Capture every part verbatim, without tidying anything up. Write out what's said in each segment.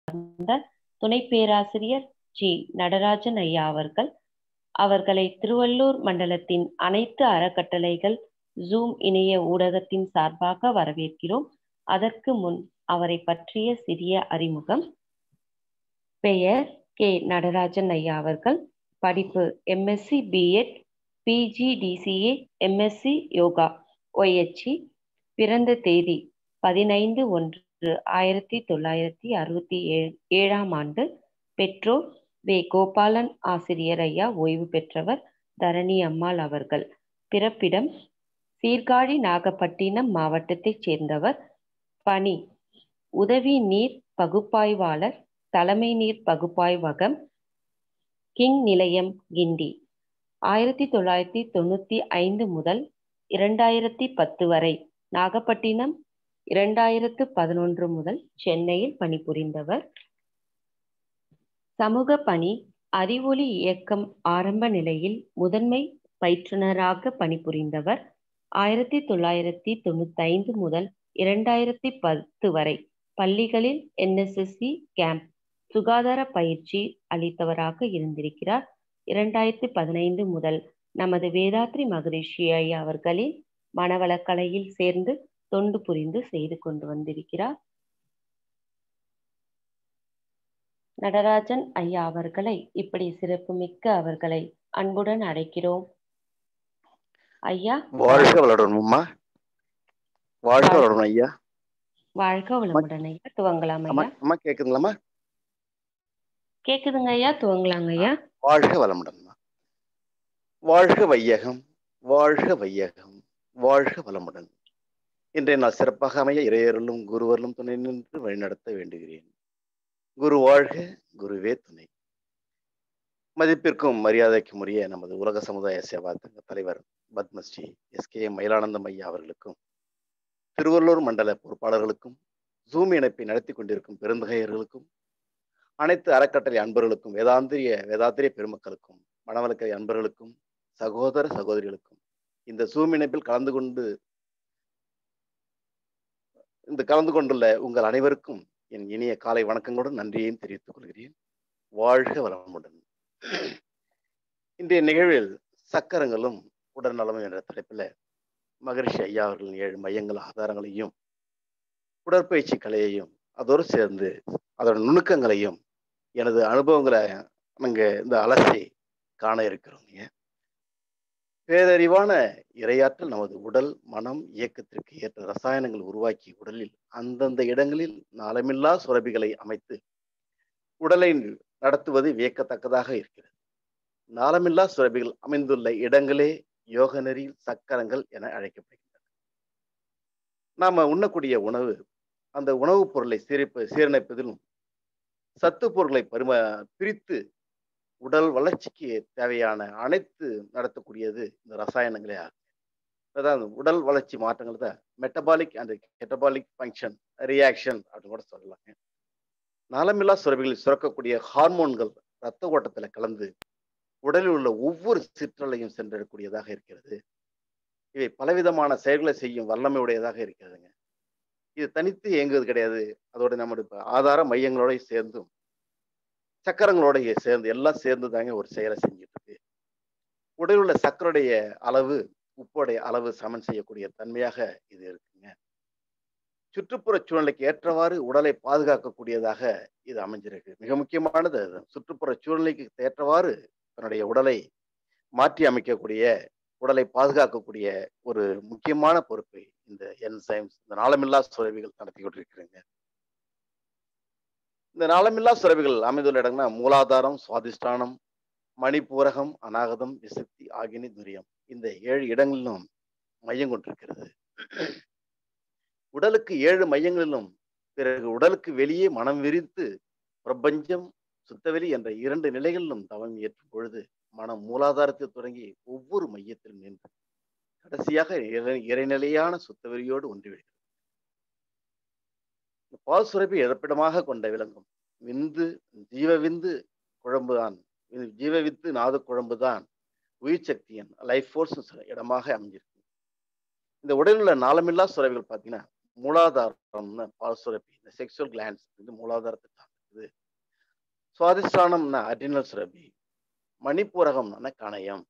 சார்ந்த துணை பேராசிரியர் ஜி நடராஜன் ஐயா அவர்கள். அவர்களை திருவள்ளூர் மண்டலத்தின் அனைத்து அறக்கட்டளைகள் ஜூம் இணைய ஊடகத்தின் சார்பாக வரவேற்கிறோம். அதற்கு முன் அவரை பற்றிய சிறிய அறிமுகம். பெயர் கே நடராஜன் ஐயா அவர்கள். படிப்பு MSc BEd, PGDCA, MSc yoga, YHC. பிறந்த தேதி பதினைந்து ஒன்று ஆயிரத்தி தொள்ளாயிரத்தி அறுபத்தி ஏழு ஏழாம் ஆண்டு. பெற்றோர் வே கோபாலன் ஆசிரியர் ஐயா, ஓய்வு பெற்றவர், தரணி அம்மாள் அவர்கள். பிறப்பிடம் சீர்காழி நாகப்பட்டினம் மாவட்டத்தைச் சேர்ந்தவர். பணி உதவி நீர் பகுப்பாய்வாளர், தலைமை நீர் பகுப்பாய்வகம், கிங் நிலையம், கிண்டி. ஆயிரத்தி தொள்ளாயிரத்தி தொண்ணூத்தி ஐந்து முதல் இரண்டாயிரத்தி பத்து வரை நாகப்பட்டினம், இரண்டாயிரத்து பதினொன்று முதல் சென்னையில் பணிபுரிந்தவர். சமூக பணி அறிவொளி இயக்கம் ஆரம்ப நிலையில் முதன்மை பயிற்றுனராக பணிபுரிந்தவர். ஆயிரத்தி தொள்ளாயிரத்தி தொண்ணூத்தி ஐந்து முதல் இரண்டாயிரத்தி பத்து வரை பள்ளிகளில் என்எஸ்எஸ்சி கேம்ப் சுகாதார பயிற்சி அளித்தவராக இருந்திருக்கிறார். இரண்டாயிரத்தி பதினைந்து முதல் நமது வேதாத்ரி மகரிஷி ஐயா அவர்களின் மனவளக்கலையில் சேர்ந்து தொண்டு புரிந்து செய்து கொண்டு வந்திருக்கிறார். நடராஜன் ஐயா அவர்களை இப்படி சிறப்பு மிக்க அவர்களை அன்புடன் அழைக்கிறோம். ஐயா வாழ்க வளமுடன். வாழ்க வளமுடன் ஐயா. வாழ்க வளமுடன் ஐயா. துவங்கலாம் ஐயா. அம்மா கேக்குதுங்களாம்மா? கேக்குதுங்க ஐயா, துவங்கலாங்க ஐயா. வாழ்க வளமுடன். வாழ்க வையகம், வாழ்க வையகம், வாழ்க வளமுடன். இன்றைய நாள் சிறப்பாக அமைய இறையருளும் குருவருளும் துணை நின்று வழிநடத்த வேண்டுகிறேன். குரு வாழ்க, குருவே துணை. மதிப்பிற்கும் மரியாதைக்கும் உரிய நமது உலக சமுதாய சேவா சங்க தலைவர் பத்மஸ்ரீ எஸ் கே மயிலானந்தம் ஐயா அவர்களுக்கும், திருவள்ளூர் மண்டல பொறுப்பாளர்களுக்கும், ஜூம் இணைப்பை நடத்தி கொண்டிருக்கும் பெருந்தகையர்களுக்கும், அனைத்து அறக்கட்டளை அன்பர்களுக்கும், வேதாந்திரிய வேதாத்திரிய பெருமக்களுக்கும், மனவளக்கலை அன்பர்களுக்கும், சகோதர சகோதரிகளுக்கும், இந்த ஜூம் இணைப்பில் கலந்து கொண்டு இந்த கலந்து கொண்டுள்ள உங்கள் அனைவருக்கும் என் இனிய காலை வணக்கங்களுடன் நன்றியையும் தெரிவித்துக் கொள்கிறேன். வாழ்க வளமுடன். இன்றைய நிகழ்வில் சக்கரங்களும் உடல்நலமும் என்ற தலைப்பில் மகரிஷி ஐயா அவர்களின் ஏழு மையங்கள் ஆதாரங்களையும், உடற்பயிற்சி கலையையும், அதோடு சேர்ந்து அதோட நுணுக்கங்களையும், எனது அனுபவங்களை நாங்க இந்த அலசி காண இருக்கிறோங்க. பேரறிவான இரையாற்றல் நமது உடல் மனம் இயக்கத்திற்கு ஏற்ற ரசாயனங்கள் உருவாக்கி உடலில் அந்தந்த இடங்களில் நாளமில்லா சுரபிகளை அமைத்து உடலை நடத்துவது வியக்கத்தக்கதாக இருக்கிறது. நாளமில்லா சுரபிகள் அமைந்துள்ள இடங்களே யோக நெறியில் சக்கரங்கள் என அழைக்கப்படுகின்றன. நாம உண்ணக்கூடிய உணவு அந்த உணவுப் பொருளை சீரிப்பு சீரமைப்பதிலும் சத்து பொருட்களை பரிம பிரித்து உடல் வளர்ச்சிக்கு தேவையான அனைத்து நடத்தக்கூடியது இந்த ரசாயனங்களே ஆகும். அதாவது உடல் வளர்ச்சி மாற்றங்கள் தான் metabolic and catabolic function reaction அப்படின்னு கூட சொல்லலாங்க. நலமில்லா சுரபிகளில் சுரக்கக்கூடிய ஹார்மோன்கள் இரத்த ஓட்டத்தில் கலந்து உடலில் உள்ள ஒவ்வொரு சிற்றலையும் சென்றடக்கூடியதாக இருக்கிறது. இவை பலவிதமான செயல்களை செய்யும் வல்லமை உடையதாக இருக்கிறதுங்க. இது தனித்து இயங்குவது கிடையாது. அதோட நம்முடைய ஆதார மையங்களோட சேர்ந்தும் சக்கரங்களோட சேர்ந்து எல்லாம் சேர்ந்து தாங்க ஒரு செயலை செஞ்சுட்டு இருக்கு. உடலில் உள்ள சக்கருடைய அளவு உப்புடைய அளவு சமன் செய்யக்கூடிய தன்மையாக இது இருக்குங்க. சுற்றுப்புற சூழ்நிலைக்கு ஏற்றவாறு உடலை பாதுகாக்கக்கூடியதாக இது அமைஞ்சிருக்கு. மிக முக்கியமானது அது. சுற்றுப்புற சூழ்நிலைக்கு ஏற்றவாறு தன்னுடைய உடலை மாற்றி அமைக்கக்கூடிய, உடலை பாதுகாக்கக்கூடிய ஒரு முக்கியமான பொறுப்பை இந்த என்சைம்ஸ், இந்த நாளமில்லா சுரபிகள் நடத்தி கொண்டிருக்கிறீங்க. இந்த நாளமில்லா சுரபிகள் அமைந்துள்ள இடங்கள்னா மூலாதாரம், சுவாதிஷ்டானம், மணிப்பூரகம், அநாகதம், விசக்தி, ஆகினி, துரியம், இந்த ஏழு இடங்களிலும் மையம் கொண்டிருக்கிறது. உடலுக்கு ஏழு மையங்களிலும் பிறகு உடலுக்கு வெளியே மனம் விரித்து பிரபஞ்சம் சுத்தவெளி என்ற இரண்டு நிலைகளிலும் தவம் ஏற்றும் பொழுது மனம் மூலாதாரத்தில் தொடங்கி ஒவ்வொரு மையத்திலும் நின்று கடைசியாக இறைநிலையான சுத்தவெளியோடு ஒன்றிவிடுகிறது. பால் சுரப்பி இறப்பிடமாக கொண்ட விளங்கும் விந்து ஜீவ விந்து குழம்புதான், ஜீவ வித்து நாது குழம்புதான் உயிர் சக்தியின் லைஃப் ஃபோர்ஸ் இடமாக அமைஞ்சிருக்கு. இந்த உடலில் உள்ள நாளமில்லா சுரப்பிகள் பார்த்தீங்கன்னா மூலாதாரம்னு பால் சுரப்பி, இந்த செக்ஷுவல் கிளான்ஸ் வந்து மூலாதாரத்தை தாக்குது. சுவாதிஷ்டானம்னா அட்ரினல் சுரபி, மணிப்பூரகம்னா கணையம்,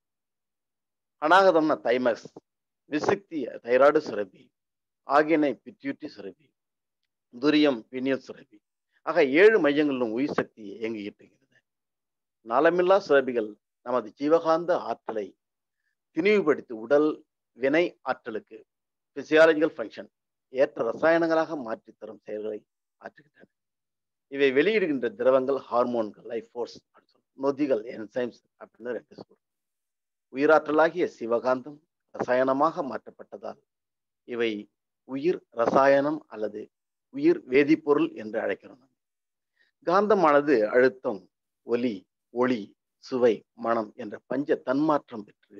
அநாகதம்னா தைமஸ், விசுக்தி தைராய்டு சுரபி, ஆகியனை பிட்யூட்டி சுரபி, துரியம் பினியல் சுரபி. ஆக ஏழு மையங்களிலும் உயிர் சக்தி இயங்கிட்டு இருக்கிறது. நலமில்லா சுரபிகள் நமது ஜீவகாந்த ஆற்றலை திணிவுபடுத்தி உடல் வினை ஆற்றலுக்கு பிசியாலஜிக்கல் ஃபங்க்ஷன் ஏற்ற ரசாயனங்களாக மாற்றி தரும் செயல்களை ஆற்றுகின்றன. இவை வெளியிடுகின்ற திரவங்கள் ஹார்மோன்கள், லைஃப் ஃபோர்ஸ், நொதிகள், என்சைம்ஸ் அப்படின்னு ரெண்டு சொல்றோம். உயிராற்றலாகிய சிவகாந்தம் ரசாயனமாக மாற்றப்பட்டதால் இவை உயிர் ரசாயனம் அல்லது உயிர் வேதிப்பொருள் என்று அழைக்கிறோம். காந்தமானது அழுத்தம், ஒலி, ஒளி, சுவை, மனம் என்ற பஞ்ச தன்மாற்றம் பெற்று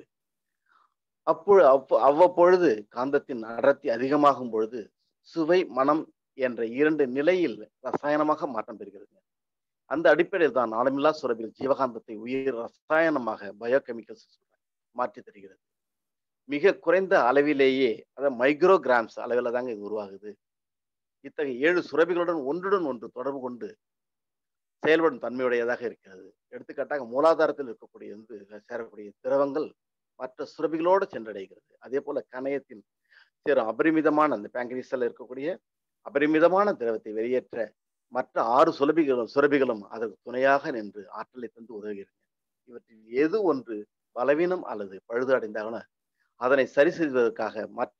அப்பொழு அவ்வப்பொழுது காந்தத்தின் அடர்த்தி அதிகமாகும் பொழுது சுவை, மனம் என்ற இரண்டு நிலையில் ரசாயனமாக மாற்றம் பெறுகிறது. அந்த அடிப்படையில் தான் நாளமில்லா சுரபிகள் ஜீவகாந்தத்தை உயிர் ரசாயனமாக பயோகெமிக்கல்ஸ் மாற்றி தருகிறது. மிக குறைந்த அளவிலேயே, அதாவது மைக்ரோகிராம்ஸ் அளவில் தாங்க இது உருவாகுது. இத்தகைய ஏழு சுரபிகளுடன் ஒன்றுடன் ஒன்று தொடர்பு கொண்டு செயல்படும் தன்மையுடையதாக இருக்கிறது. எடுத்துக்காட்டாக மூலாதாரத்தில் இருக்கக்கூடிய வந்து சேரக்கூடிய திரவங்கள் மற்ற சுரபிகளோடு சென்றடைகிறது. அதே போல கணையத்தின் சேரும் அபரிமிதமான அந்த பேங்கரிஸில் இருக்கக்கூடிய அபரிமிதமான திரவத்தை வெளியேற்ற மற்ற ஆறு சுரபிகளும் சுரபிகளும் அதற்கு துணையாக நின்று ஆற்றலை தந்து உதவுகிறது. இவற்றில் எது ஒன்று பலவீனம் அல்லது பழுது அடைந்தாலும் அதனை சரி செய்வதற்காக மற்ற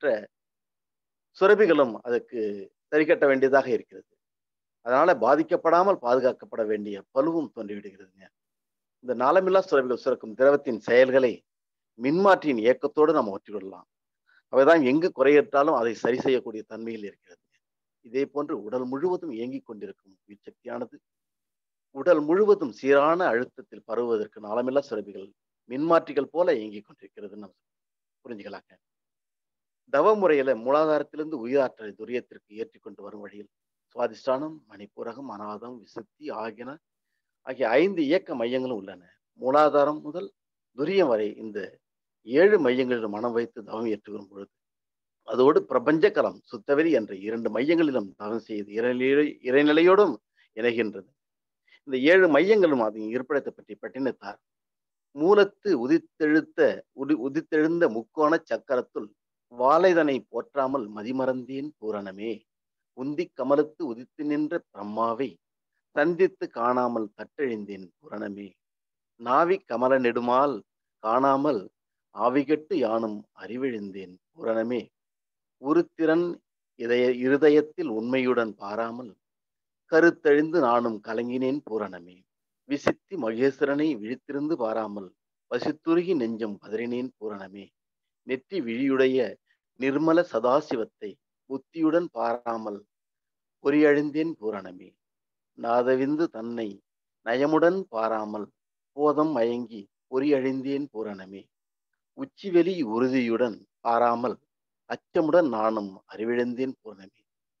சுரபிகளும் அதற்கு சரி கட்ட வேண்டியதாக இருக்கிறது. அதனால பாதிக்கப்படாமல் பாதுகாக்கப்பட வேண்டிய பழுவும் தோன்றிவிடுகிறதுங்க. இந்த நாளமில்லா சுரபிகள் சுரக்கும் திரவத்தின் செயல்களை மின்மாற்றியின் இயக்கத்தோடு நாம் ஒற்றிவிடலாம். அவைதான் எங்கு குறையற்றாலும் அதை சரி செய்யக்கூடிய தன்மையில் இருக்கிறது. இதே போன்று உடல் முழுவதும் இயங்கிக் கொண்டிருக்கும் உயிர் சக்தியானது உடல் முழுவதும் சீரான அழுத்தத்தில் பரவுவதற்கு நாளமில்லா சுரபிகள் மின்மாற்றிகள் போல இயங்கிக் கொண்டிருக்கிறது நம்ம புரிஞ்சுக்கலாங்க. தவ முறையில மூலாதாரத்திலிருந்து உயிராற்றலை துரியத்திற்கு ஏற்றி கொண்டு வரும் வழியில் சுவாதிஷ்டானம், மணிப்பூரகம், அநாதம், விசுக்தி ஆகியன ஆகிய ஐந்து இயக்க மையங்களும் உள்ளன. மூலாதாரம் முதல் துரியம் வரை இந்த ஏழு மையங்களிலும் மனம் வைத்து தவம் ஏற்று வரும் பொழுது அதோடு பிரபஞ்ச கலம், சுத்தவெளி என்ற இரண்டு மையங்களிலும் தவம் செய்து இறைநிலை இறைநிலையோடும் இணைகின்றது. இந்த ஏழு மையங்களும் அதன் இருப்பிடத்தை பற்றி பட்டினத்தார் மூலத்து உதித்தெழுத்த உதி உதித்தெழுந்த முக்கோண சக்கரத்துள் வாழைதனை போற்றாமல் மதிமறந்தேன் பூரணமே, உந்தி கமலத்து உதித்து நின்ற பிரம்மாவை சந்தித்து காணாமல் தட்டெழிந்தேன் பூரணமே, நாவி கமல நெடுமால் காணாமல் ஆவிகட்டு யானும் அறிவிழிந்தேன் பூரணமே, உருத்திரன் இதய இருதயத்தில் உண்மையுடன் பாராமல் கருத்தழிந்து நானும் கலங்கினேன் பூரணமே, விசித்தி மகேஸ்வரனை விழித்திருந்து பாராமல் பசித்துருகி நெஞ்சம் பதறினேன் பூரணமே, நெற்றி விழியுடைய நிர்மல சதாசிவத்தை புத்தியுடன் பாராமல் பொறியழிந்தேன் பூரணமே, நாதவிந்து தன்னை நயமுடன் பாராமல் போதம் மயங்கி பொறியழிந்தேன் பூரணமே, உச்சிவெளி உறுதியுடன் பாராமல் அச்சமுடன் நானும் அறிவிழந்தேன் பூரணமே.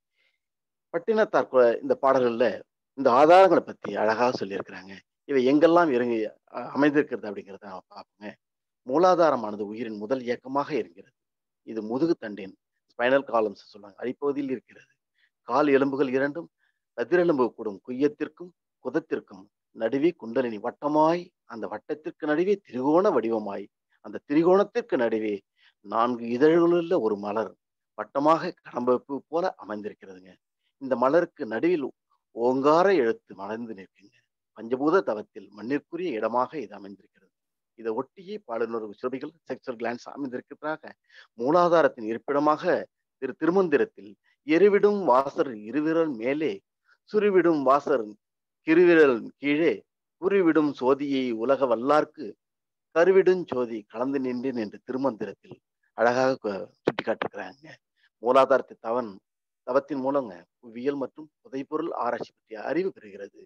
பட்டினத்தார் இந்த பாடல்கள்ல இந்த ஆதாரங்களை பத்தி அழகாக சொல்லியிருக்கிறாங்க. இவை எங்கெல்லாம் இறங்கி அமைந்திருக்கிறது அப்படிங்கிறத நான் பார்ப்போங்க. மூலாதாரமானது உயிரின் முதல் இயக்கமாக இருக்கிறது. இது முதுகு தண்டின் ஸ்பைனல் காலம்ஸ் சொல்லுவாங்க அடிப்பகுதியில் இருக்கிறது. கால் எலும்புகள் இரண்டும் கதிரெலும்பு கூடும் குய்யத்திற்கும் குதத்திற்கும் நடுவே குண்டலினி வட்டமாய், அந்த வட்டத்திற்கு நடுவே திரிகோண வடிவமாய், அந்த திரிகோணத்திற்கு நடுவே நான்கு இதழ்களுள்ள ஒரு மலர் வட்டமாக கடம்பு போல அமைந்திருக்கிறதுங்க. இந்த மலருக்கு நடுவில் ஓங்கார எழுத்து மலர்ந்து நிற்குங்க. பஞ்சபூத தவத்தில் மண்ணிற்குரிய இடமாக இது அமைந்திருக்கிறது. இதை ஒட்டியே பாலுணர்வு சுரபிகள் செக்சுவல் கிளான்ஸ் அமைந்திருக்கிறதாக மூலாதாரத்தின் இருப்பிடமாக திரு திருமந்திரத்தில் எருவிடும் வாசர் இருவிரல் மேலே சுருவிடும் வாசர் கிருவிரல் கீழே குறிவிடும் சோதியை உலக வல்லார்க்கு கருவிடும் சோதி கலந்து நின்றேன் என்று திருமந்திரத்தில் அழகாக சுட்டி காட்டிருக்கிறாங்க. மூலாதாரத்தை தவன் தவத்தின் மூலங்க புவியியல் மற்றும் புதைப்பொருள் ஆராய்ச்சி பற்றிய அறிவு பெறுகிறது.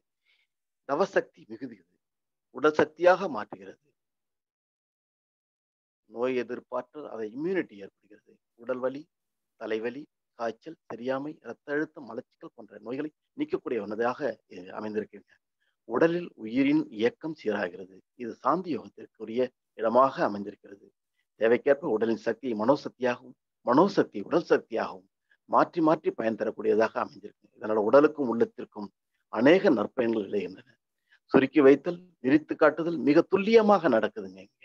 தவசக்தி மிகுதிகிறது, உடல் சக்தியாக மாற்றுகிறது. நோய் எதிர்ப்பாற்றல், அதை இம்யூனிட்டி ஏற்படுகிறது. உடல் வலி, தலைவலி, காய்ச்சல், தெரியாமை, இரத்த அழுத்தம், மலச்சிக்கல் போன்ற நோய்களை நீக்கக்கூடிய ஒன்றதாக அமைந்திருக்கிறது. உடலில் உயிரின் இயக்கம் சீராகிறது. இது சாந்தி யோகத்திற்குரிய இடமாக அமைந்திருக்கிறது. தேவைக்கேற்ப உடலின் சக்தியை மனோசக்தியாகவும் மனோசக்தி உடல் சக்தியாகவும் மாற்றி மாற்றி பயன் தரக்கூடியதாக அமைந்திருக்கு. இதனால் உடலுக்கும் உள்ளத்திற்கும் அநேக நற்பயன்கள் விளைகின்றன. சுருக்கி வைத்தல், விரித்து காட்டுதல் மிக துல்லியமாக நடக்குதுங்க இங்க.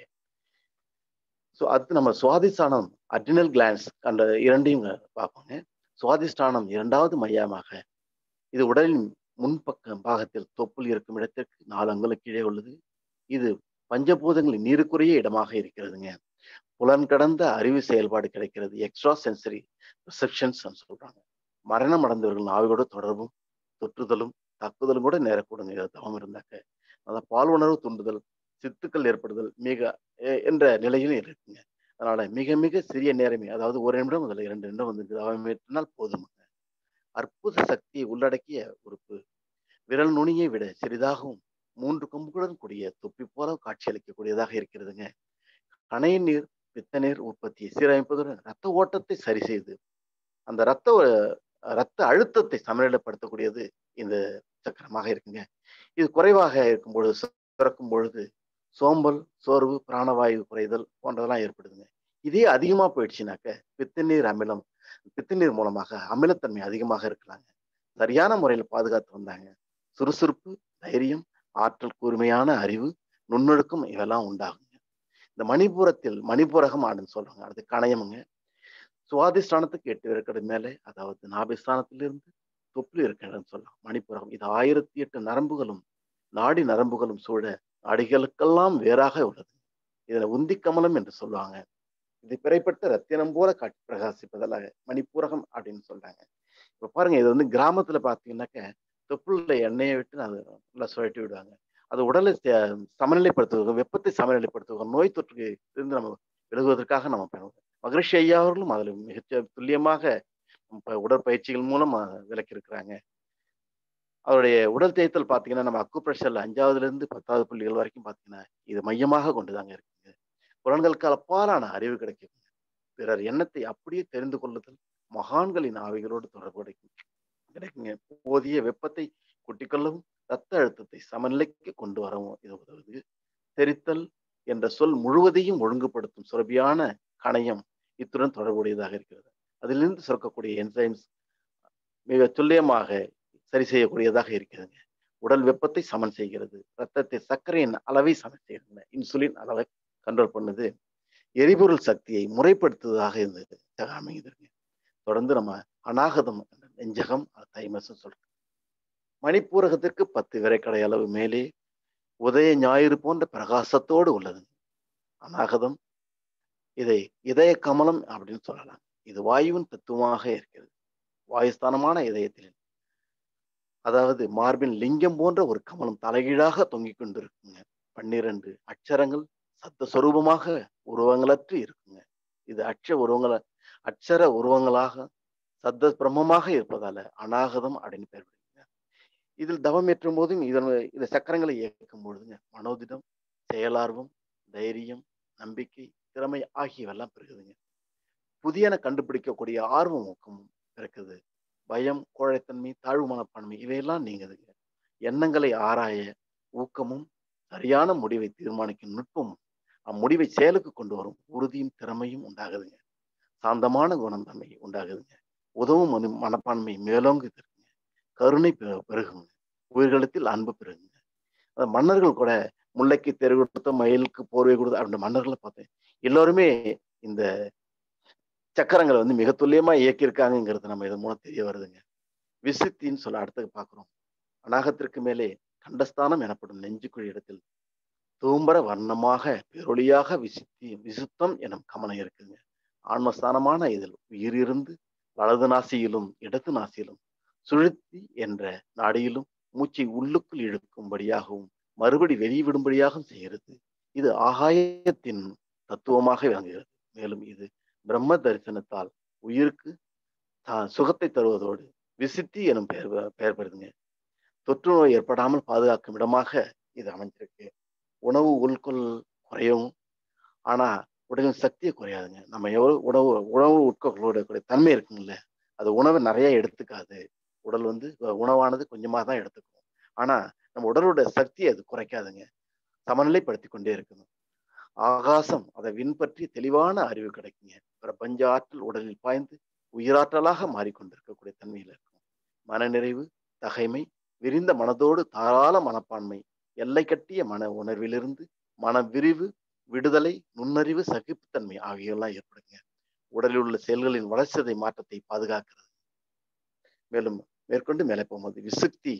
ஸோ அடுத்து நம்ம சுவாதிஷ்டானம், அட்ரினல் கிளான்ஸ் அந்த இரண்டையும் பார்ப்போங்க. சுவாதிஷ்டானம் இரண்டாவது மையமாக, இது உடலின் முன்பக்க பாகத்தில் தொப்புள் இருக்கும் இடத்திற்கு நாலு அங்குல கீழே உள்ளது. இது பஞ்சபூதங்களின் நீருக்குரிய இடமாக இருக்கிறதுங்க. புலன் கடந்த அறிவு செயல்பாடு கிடைக்கிறது. எக்ஸ்ட்ரா சென்சரி ரிசெப்ஷன்ஸ் சொல்றாங்க. மரணம் அடைந்தவர்கள் ஆவியோட தொடர்பும் தொற்றுதலும் தாக்குதலும் கூட நேரக்கூடுங்க. இதை தவம் இருந்தாக்க அதான் பால் உணர்வு தூண்டுதல், சித்துக்கள் ஏற்படுதல் மிக என்ற நிலையிலும் இருக்குங்க. அதனால மிக மிக சிறிய நேரமே, அதாவது ஒரு நிமிடம் முதல்ல இரண்டு நிமிடம் வந்து தவம் ஏற்றினால் போதும். அற்புத சக்தியை உள்ளடக்கிய உறுப்பு. விரல் நுனியை விட சிறிதாகவும் மூன்று கொம்புகளுடன் கூடிய தொப்பி போல காட்சியளிக்கக்கூடியதாக இருக்கிறதுங்க. கணைய நீர் பித்த நீர் உற்பத்தியை சீரமைப்பதுடன் ரத்த ஓட்டத்தை சரி செய்து அந்த ரத்த ரத்த அழுத்தத்தை சமநிலைப்படுத்தக்கூடியது இந்த சக்கரமாக இருக்குங்க. இது குறைவாக இருக்கும் பொழுது, சுரக்கும் பொழுது சோம்பல், சோர்வு, பிராணவாயு குறைதல் போன்றதெல்லாம் ஏற்படுதுங்க. இதே அதிகமா போயிடுச்சுனாக்க பித்தநீர் அமிலம், பித்தநீர் மூலமாக அமிலத்தன்மை அதிகமாக இருக்கலாங்க. சரியான முறையில் பாதுகாத்து வந்தாங்க சுறுசுறுப்பு, தைரியம், ஆற்றல், கூர்மையான அறிவு, நுண்ணொழுக்கம் இதெல்லாம் உண்டாகுங்க. இந்த மணிபூரத்தில் மணிபூரகம் ஆடுன்னு சொல்றாங்க. அது கணையமுங்க. சுவாதிஷ்டானத்துக்கு எட்டு விரக்கடை மேலே, அதாவது நாபிஸ்தானத்திலிருந்து தொப்புள் இருக்கிறன்னு சொல்லலாம் மணிப்புரகம். இது ஆயிரத்தி எட்டு நரம்புகளும் நாடி நரம்புகளும் சூழ நாடிகளுக்கெல்லாம் வேறாக உள்ளது. இதுல உந்தி கமலம் என்று சொல்லுவாங்க. இது பிறைப்பட்ட ரத்தினம் போல காட்சி பிரகாசிப்பதெல்லாம் மணிப்பூரகம் அப்படின்னு சொல்றாங்க. இப்ப பாருங்க, இது வந்து கிராமத்துல பாத்தீங்கன்னாக்க தொப்புள்ள எண்ணெயை விட்டு அது நல்லா சுழட்டி விடுவாங்க. அது உடலை சமநிலைப்படுத்துவதற்கு, வெப்பத்தை சமநிலைப்படுத்துவதற்கு, நோய் தொற்றுக்கு இருந்து நம்ம விலகுவதற்காக நம்ம பண்ணுவோம். மகரிஷி ஐயா அவர்களும் அதுல மிக துல்லியமாக உடற்பயிற்சிகள் மூலம் விளக்கியிருக்கிறாங்க. அவருடைய உடல் தேய்த்தல் பார்த்தீங்கன்னா, நம்ம அக்கு பிரஷர்ல அஞ்சாவதுல இருந்து பத்தாவது புள்ளிகள் வரைக்கும் பார்த்தீங்கன்னா, இது மையமாக கொண்டுதாங்க இருக்குங்க. புலன்களுக்கு அப்பாலான அறிவு கிடைக்கும். பிறர் எண்ணத்தை அப்படியே தெரிந்து கொள்ளுதல், மகான்களின் ஆவிகளோடு தொடர்பு கிடைக்கும் கிடைக்குங்க. போதிய வெப்பத்தை கூட்டிக்கொள்ளவும், ரத்த அழுத்தத்தை சமநிலைக்கு கொண்டு வரவும் இது உதவுது. தெரித்தல் என்ற சொல் முழுவதையும் ஒழுங்குபடுத்தும் சுரபியான கணையம் இத்துடன் தொடர்புடையதாக இருக்கிறது. அதிலிருந்து சுரக்கக்கூடிய என்சைம்ஸ் மிக துல்லியமாக சரி செய்யக்கூடியதாக இருக்கிறதுங்க. உடல் வெப்பத்தை சமன் செய்கிறது. ரத்தத்தை சர்க்கரையின் அளவை சமன் செய்கிறது. இன்சுலின் அளவை கண்ட்ரோல் பண்ணுது. எரிபொருள் சக்தியை முறைப்படுத்துவதாக இருந்தது அமையுதுங்க. தொடர்ந்து நம்ம அநாகதம், நெஞ்சகம், தைமஸ் சொல்றோம். மணிப்பூரகத்திற்கு பத்து விரைக்கடை அளவு மேலே உதய ஞாயிறு போன்ற பிரகாசத்தோடு உள்ளது. அநாகதம் இதை இதய கமலம் அப்படின்னு சொல்லலாம். இது வாயுவின் தத்துவமாக இருக்கிறது. வாயுஸ்தானமான இதயத்தில், அதாவது மார்பின் லிங்கம் போன்ற ஒரு கமலம் தலைகீழாக தொங்கிக் கொண்டிருக்குங்க. பன்னிரண்டு அட்சரங்கள் சத்த சொரூபமாக உருவங்களற்று இருக்குங்க. இது அட்ச உருவங்கள அட்சர உருவங்களாக சத்த பிரம்மமாக இருப்பதால அநாகதம் அப்படின்னு பெயர் பெறுங்க. இதில் தவம் ஏற்றும் போதும் இதன் இந்த சக்கரங்களை இயக்கும் பொழுதுங்க மனோதிடம், செயலார்வம், தைரியம், நம்பிக்கை, திறமை ஆகியவெல்லாம் பெருகுதுங்க. புதியன கண்டுபிடிக்கக்கூடிய ஆர்வம் ஊக்கமும் இருக்குது. பயம், கோழைத்தன்மை, தாழ்வு மனப்பான்மை இவையெல்லாம் நீங்குதுங்க. எண்ணங்களை ஆராய ஊக்கமும், சரியான முடிவை தீர்மானிக்கும் நுட்பமும், அம்முடிவை செயலுக்கு கொண்டு வரும் உறுதியும் திறமையும் உண்டாகுதுங்க. சாந்தமான குணம் தன்மை உண்டாகுதுங்க. உதவும் மனு மனப்பான்மை மேலோங்கு இருக்குங்க. கருணை பெருகுங்க. உயிர்களிடத்தில் அன்பு பெருகுங்க. மன்னர்கள் கூட முல்லைக்கு தெரு கொடுத்த, மயிலுக்கு போர்வை கொடுத்த அப்படின்ற மன்னர்களை பார்த்தேன். எல்லோருமே இந்த சக்கரங்களை வந்து மிக துல்லியமா இயக்கியிருக்காங்கிறது நம்ம இதன் மூலம் தெரிய வருதுங்க. விசுத்தின்னு சொல்ல அடுத்தது பார்க்கிறோம். அநாகத்திற்கு மேலே கண்டஸ்தானம் எனப்படும் நெஞ்சுக்குழி இடத்தில் தூம்பர வர்ணமாக பெருளியாக விசுத்தி விசுத்தம் எனும் கமனம் இருக்குங்க. ஆன்மஸ்தானமான இதில் உயிர் இருந்து வலது நாசியிலும் இடது நாசியிலும் சுழுத்தி என்ற நாடியிலும் மூச்சை உள்ளுக்குள் இழுக்கும்படியாகவும் மறுபடி வெளிவிடும்படியாகவும் செய்கிறது. இது ஆகாயத்தின் தத்துவமாக விளங்குகிறது. மேலும் இது பிரம்ம தரிசனத்தால் உயிருக்கு சுகத்தை தருவதோடு விசுத்தி எனும் பெயர் பெயர் பெறுதுங்க. தொற்று நோய் ஏற்படாமல் பாதுகாக்கும் இடமாக இது அமைஞ்சிருக்கு. உணவு உள்கொள் குறையும், ஆனா உடலின் சக்தியை குறையாதுங்க. நம்ம எவ்வளவு உணவு உணவு உட்கொள்ளக்கூடிய தன்மை இருக்குங்கல்ல, அது உணவை நிறைய எடுத்துக்காது. உடல் வந்து உணவானது கொஞ்சமா தான் எடுத்துக்கும். ஆனா நம்ம உடலோட சக்தியை அது குறைக்காதுங்க. சமநிலைப்படுத்தி கொண்டே இருக்கணும். ஆகாசம் அதை விண்பற்றி தெளிவான அறிவு கிடைக்குங்க. பிரபஞ்ச ஆற்றல் உடலில் பாய்ந்து உயிராற்றலாக மாறிக்கொண்டிருக்கக்கூடிய தன்மையில் இருக்கும். மனநிறைவு, தகைமை, விரிந்த மனதோடு தாராள மனப்பான்மை எல்லை கட்டிய மன உணர்விலிருந்து மன விரிவு, விடுதலை, நுண்ணறிவு, சகிப்புத்தன்மை ஆகியெல்லாம் ஏற்படுங்க. உடலில் உள்ள செல்களின் வளர்ச்சிதை மாற்றத்தை பாதுகாக்கிறது. மேலும் மேற்கொண்டு மேலே போகும்போது விசுக்தி,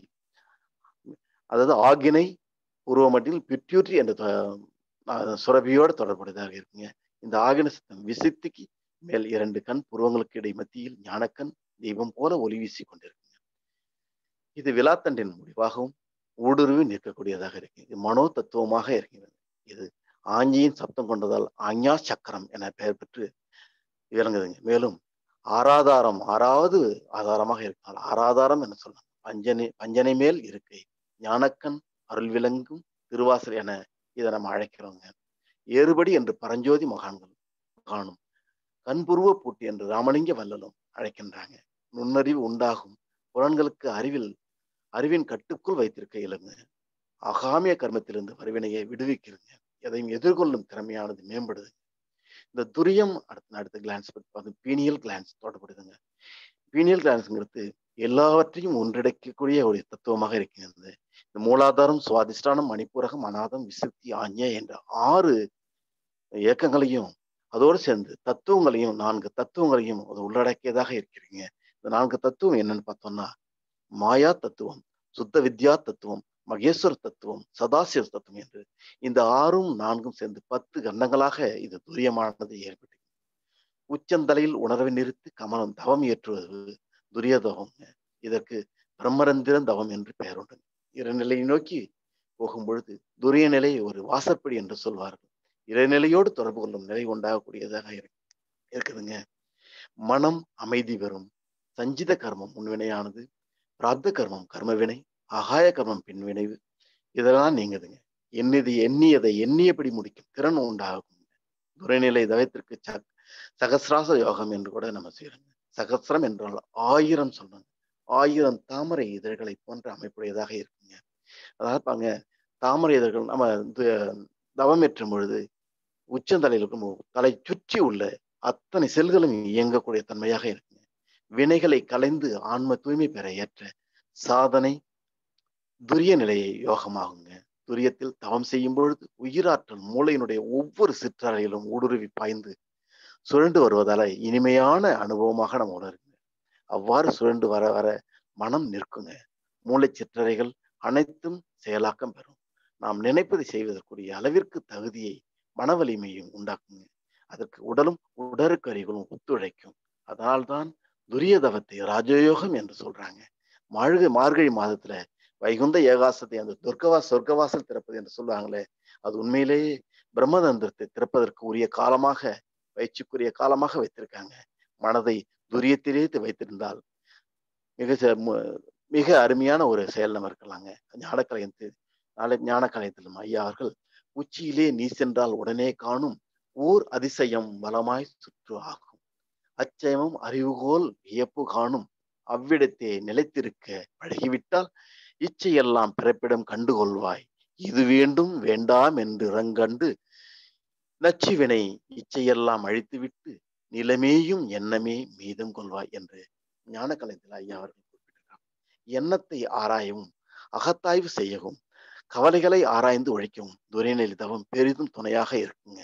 அதாவது ஆகினை உருவமட்டில் பிட்யூட்ரி என்ற சுரபியோடு தொடர்புடையதாக இருக்குங்க. இந்த ஆகின சித்தம் விசுக்திக்கு மேல் இரண்டு கண் புருவங்களுக்கு இடை மத்தியில் ஞானக்கண் தெய்வம் போல ஒளி வீசி கொண்டிருக்குங்க. இது விழாத்தண்டின் முடிவாகவும் ஊடுருவி நிற்கக்கூடியதாக இருக்கு. இது மனோ தத்துவமாக இருக்கிறது. இது ஆஞ்சியின் சப்தம் கொண்டதால் ஆஞ்ஞா சக்கரம் என பெயர் பெற்று விளங்குதுங்க. மேலும் ஆறாதாரம் ஆறாவது ஆதாரமாக இருக்கால் ஆறாதாரம் என சொல்லலாம். பஞ்சனை பஞ்சனை மேல் இருக்கை ஞானக்கண் அருள் விளங்கும் திருவாசல் என இதை நம்ம அழைக்கிறோங்க. ஏறுபடி என்று பரஞ்சோதி மகான்கள் காணும் கண்புருவ பூட்டி என்று ராமலிங்க வல்லலும் அழைக்கின்றாங்க. நுண்ணறிவு உண்டாகும் புலன்களுக்கு அறிவில் அறிவின் கட்டுக்குள் வைத்திருக்க இயலுங்க. அகாமிய கர்மத்திலிருந்து வரிவினையை விடுவிக்கிறதுங்க. எதையும் எதிர்கொள்ளும் திறமையானது மேம்படுது. இந்த துரியம் அடுத்த அடுத்த கிளான்ஸ் பத்தி பீனியல் கிளான்ஸ் தொடர்புடுதுங்க. பீனியல் கிளான்ஸ்ங்கிறது எல்லாவற்றையும் ஒன்றிணைக்கக்கூடிய ஒரு தத்துவமாக இருக்கிறது. இந்த மூலாதாரம், சுவாதிஷ்டானம், மணிப்பூரகம், அநாதம், விசுக்தி, ஆஞ்ஞை என்ற ஆறு இயக்கங்களையும் அதோடு சேர்ந்து தத்துவங்களையும் நான்கு தத்துவங்களையும் அது உள்ளடக்கியதாக இருக்கிறீங்க. இந்த நான்கு தத்துவம் என்னன்னு பார்த்தோம்னா மாயா தத்துவம், சுத்த வித்யா தத்துவம், மகேஸ்வர தத்துவம், சதாசிவ தத்துவம் என்று இந்த ஆறும் நான்கும் சேர்ந்து பத்து கண்டங்களாக இது துரியமானது ஏற்பட்டு உச்சந்தலையில் உணர்வை நிறுத்தி கமலம் தவம் ஏற்றுவது துரிய தவம். இதற்கு பிரம்மரந்திரன் தவம் என்று பெயர் உண்டு. இறைநிலையை நோக்கி போகும் பொழுது துரிய நிலை ஒரு வாசற்படி என்று சொல்வார்கள். இறைநிலையோடு தொடர்பு கொள்ளும் நிலை உண்டாகக்கூடியதாக இருக்குதுங்க. மனம் அமைதி பெறும். சஞ்சித கர்மம் முன்வினையானது, பிராப்த கர்மம் கர்மவினை, அகாய கர்மம் பின்வினைவு இதெல்லாம் நீங்குதுங்க. எண்ணியதை எண்ணியதை எண்ணியபடி முடிக்கும் திறன் உண்டாகும். துறைநிலை தவத்திற்கு ச சகசிராச யோகம் என்று கூட நம்ம செய்யறோங்க. சகசிரம் என்றால் ஆயிரம் சொல்றாங்க. ஆயிரம் தாமரை இதழ்களை போன்ற அமைப்புடையதாக இருக்குங்க. அதாவது பாங்க தாமரை இதழ்கள் நம்ம தவம் ஏற்றும் பொழுது உச்சந்தலையில் இருக்கும் தலை சுற்றி உள்ள அத்தனை செல்களும் இயங்கக்கூடிய தன்மையாக இருக்குங்க. வினைகளை கலைந்து ஆன்ம தூய்மை பெற ஏற்ற சாதனை துரிய நிலையை யோகமாகுங்க. துரியத்தில் தவம் செய்யும் பொழுது உயிராற்றல் மூளையினுடைய ஒவ்வொரு சிற்றறையிலும் ஊடுருவி பாய்ந்து சுழண்டு வருவதால இனிமையான அனுபவமாக நம்ம உணருங்க. அவ்வாறு சுழண்டு வர வர மனம் நிற்குங்க. மூளை சிற்றறைகள் அனைத்தும் செயலாக்கம் பெறும். நாம் நினைப்பதை செய்வதற்குரிய அளவிற்கு தகுதியை மன வலிமையும் உண்டாக்குங்க. அதற்கு உடலும் உடற்கருவிகளும் ஒத்துழைக்கும். அதனால்தான் துரிய தவத்தை ராஜயோகம் என்று சொல்றாங்க. மாழ்கை மார்கழி மாதத்துல வைகுந்த ஏகாசத்தை அந்த துர்க்கவா சொர்க்கவாசல் திறப்பது என்று சொல்லுவாங்களே, அது உண்மையிலேயே பிரம்மதந்திரத்தை திறப்பதற்கு உரிய காலமாக பயிற்சிக்குரிய காலமாக வைத்திருக்காங்க. மனதை துரியத்திலே வைத்திருந்தால் மிக மிக அருமையான ஒரு செயல் நம்ம இருக்கலாங்க. ஞானக்கலையத்து நாளை ஞானக்கலையத்திலும் ஐயா அவர்கள் உச்சியிலே நீ சென்றால் உடனே காணும் ஓர் அதிசயம் வளமாய் சுற்று ஆகும். அச்சயமும் அறிவுகோல் வியப்பு காணும் அவ்விடத்தே நிலைத்திருக்க பழகிவிட்டால் இச்சையெல்லாம் பிறப்பிடம் கண்டுகொள்வாய். இது வேண்டும் வேண்டாம் என்று இறங்கண்டு நச்சுவினை இச்சையெல்லாம் அழித்துவிட்டு நிலைமேயும் எண்ணமே மீதம் கொள்வாய் என்று ஞானக்கலையத்தில் ஐயா அவர்கள் குறிப்பிட்டிருக்கிறார். எண்ணத்தை ஆராயவும் அகத்தாய்வு செய்யவும் கவலைகளை ஆராய்ந்து ஒழிக்கவும் துரியநிலை தவம் பெரிதும் துணையாக இருக்குங்க.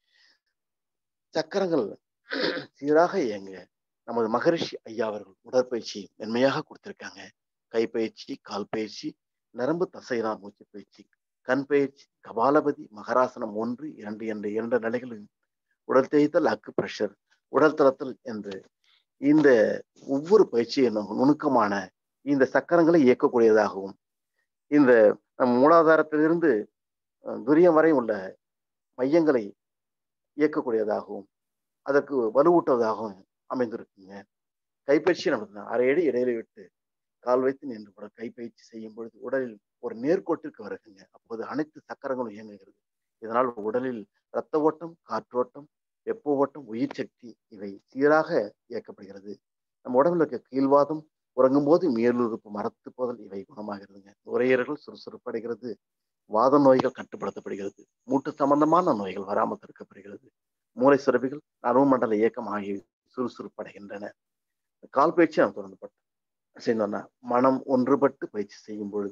சக்கரங்கள் சீராக இயங்க நமது மகரிஷி ஐயா அவர்கள் உடற்பயிற்சி மென்மையாக கொடுத்திருக்காங்க. கைப்பயிற்சி, கால் பயிற்சி, நரம்பு தசைரா மூச்சு பயிற்சி, கண் பயிற்சி, கபாலபதி, மகராசனம் ஒன்று இரண்டு என்ற இரண்டு நிலைகளில் உடல் தேய்த்தல், அக்கு பிரஷர், உடல் தளத்தல் என்று இந்த ஒவ்வொரு பயிற்சியும் நுணுக்கமான இந்த சக்கரங்களை இயக்கக்கூடியதாகவும் இந்த நம் மூலாதாரத்திலிருந்து துரியம் வரை உள்ள மையங்களை இயக்கக்கூடியதாகவும் அதற்கு வலுவூட்டுவதாகவும் அமைந்திருக்குங்க. கைப்பயிற்சி நம்ம அரை அடி இடையில விட்டு கால் வைத்து நின்று கூட கைப்பயிற்சி செய்யும் பொழுது உடலில் ஒரு நேர்கோட்டிற்கு வருகுங்க. அப்போது அனைத்து சக்கரங்களும் இயங்குகிறது. இதனால் உடலில் இரத்த ஓட்டம், காற்றோட்டம், வெப்ப ஓட்டம், உயிர் சக்தி இவை சீராக இயக்கப்படுகிறது. நம்ம உடம்புல இருக்க கீழ்வாதம், உறங்கும் போது மேலுறுப்பு மரத்து போதல் இவை குணமாகிறதுங்க. நுரையீரல்கள் சுறுசுறுப்படைகிறது. வாத நோய்கள் கட்டுப்படுத்தப்படுகிறது. மூட்டு சம்பந்தமான நோய்கள் வராமல் தடுக்கப்படுகிறது. மூளை சுரப்பிகள், நரம்பு மண்டல இயக்கம் ஆகியவை சுறுசுறுப்படைகின்றன. கால் பயிற்சி நாம் தொடர்ந்து செய்தோம்னா மனம் ஒன்றுபட்டு பயிற்சி செய்யும் பொழுது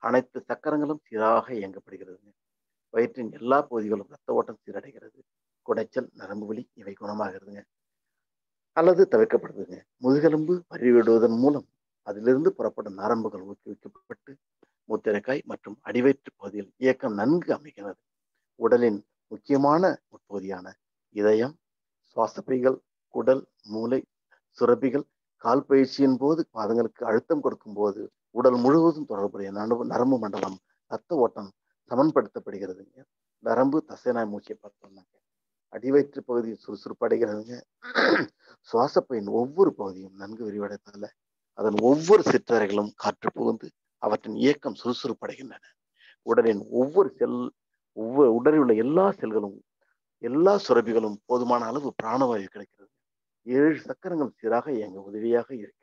அனைத்து சக்கரங்களும் சீராக இயங்கப்படுகிறது. வயிற்றின் எல்லா பகுதிகளும் ரத்த ஓட்டம் சீரடைகிறது. குடைச்சல், நரம்பு வலி இவை குணமாகிறதுங்க அல்லது தவிர்க்கப்படுதுங்க. முதுகெலும்பு பறிவிடுவதன் மூலம் அதிலிருந்து புறப்படும் நரம்புகள் ஊக்குவிக்கப்பட்டு மூத்திரைக்காய் மற்றும் அடிவயிற்று பகுதியில் இயக்கம் நன்கு அமைகிறது. உடலின் முக்கியமான உட்பகுதியான இதயம், சுவாசப்பைகள், குடல், மூளை, சுரப்பிகள் கால் பயிற்சியின் போது பாதங்களுக்கு அழுத்தம் கொடுக்கும் போது உடல் முழுவதும் தொடர்புடைய நரம்பு மண்டலம் ரத்த ஓட்டம் சமன்படுத்தப்படுகிறதுங்க. நரம்பு தசைநாய் மூச்சை பார்த்தோம்னாங்க அடிவயிற்று பகுதி சுறுசுறுப்பு அடைகிறதுங்க. சுவாசப்பையின் ஒவ்வொரு பகுதியும் நன்கு விரிவடைத்தல அதன் ஒவ்வொரு சிற்றறைகளும் காற்று புகுந்து அவற்றின் இயக்கம் சுறுசுறுப்படைகின்றன. உடலின் ஒவ்வொரு செல் ஒவ்வொரு உடலில் உள்ள எல்லா செல்களும் எல்லா சுரப்பிகளும் போதுமான அளவு பிராணவாயு கிடைக்கிறது. ஏழு சக்கரங்கள் சீராக இயங்க உதவியாக இருக்கிறது.